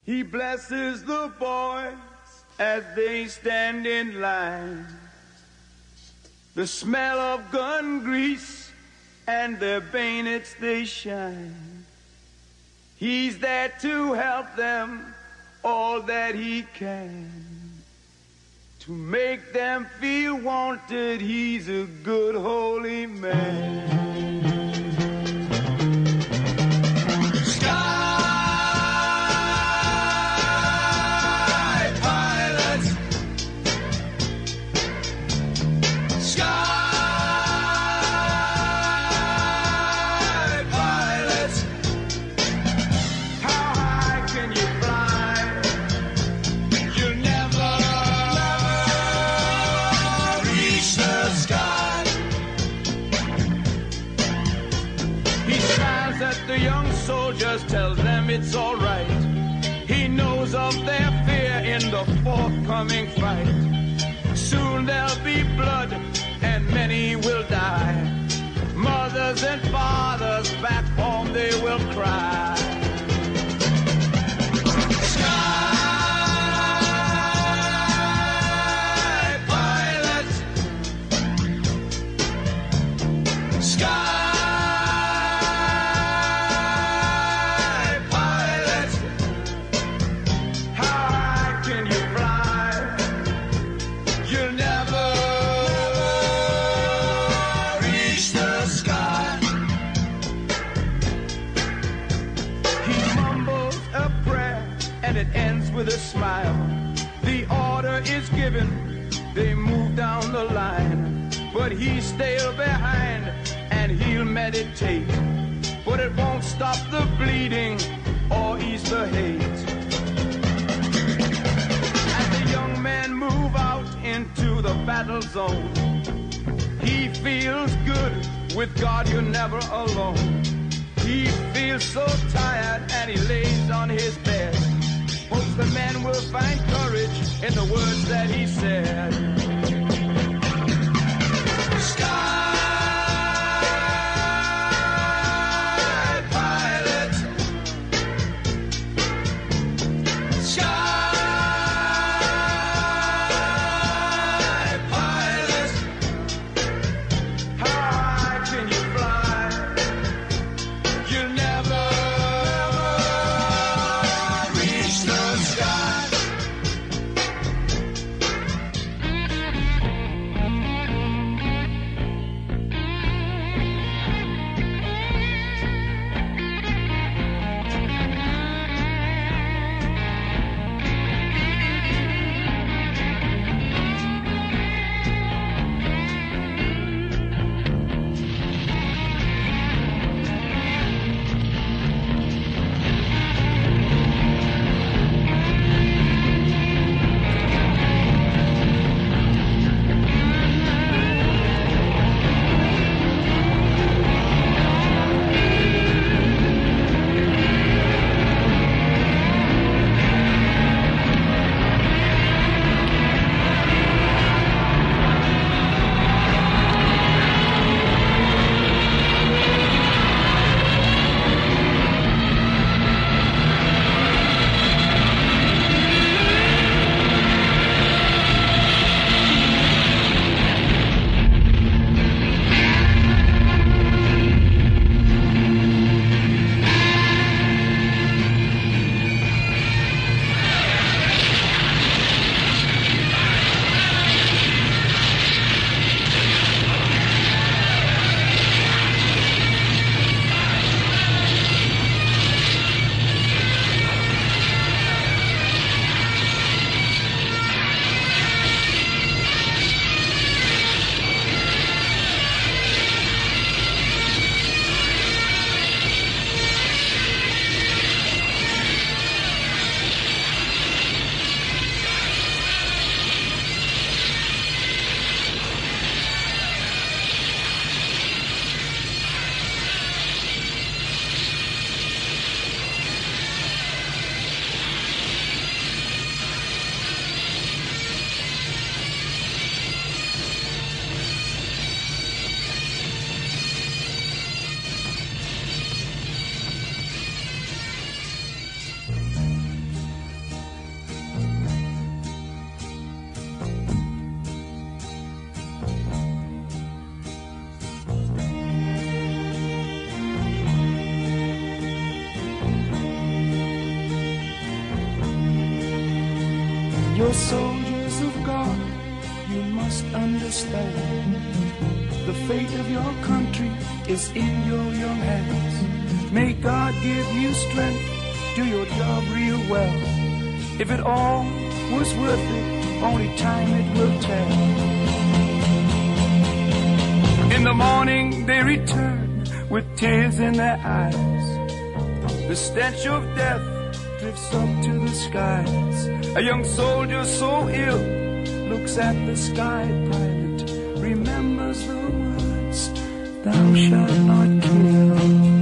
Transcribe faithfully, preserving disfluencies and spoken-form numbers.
He blesses the boys as they stand in line. The smell of gun grease and their bayonets they shine. He's there to help them all that he can. To make them feel wanted, he's a good holy man. Just tells them it's all right. He knows of their fear in the forthcoming fight. Soon there'll be blood and many will die. Mothers and fathers back home they will cry. Sky pilots, sky. With a smile, the order is given, they move down the line, but he's still behind and he'll meditate, but it won't stop the bleeding or ease the hate. As the young men move out into the battle zone, he feels good, with God you're never alone. He feels so tired and he lays on his bed. Hopes the men will find courage in the words that he said. Sky pilot, sky pilot, how high can you fly? You'll never reach the sky. You're soldiers of God, you must understand. The fate of your country is in your young hands. May God give you strength, do your job real well. If it all was worth it, only time it will tell. In the morning they return with tears in their eyes. The stench of death drifts up to the skies. A young soldier so ill looks at the sky pilot, remembers the words, thou shalt not kill.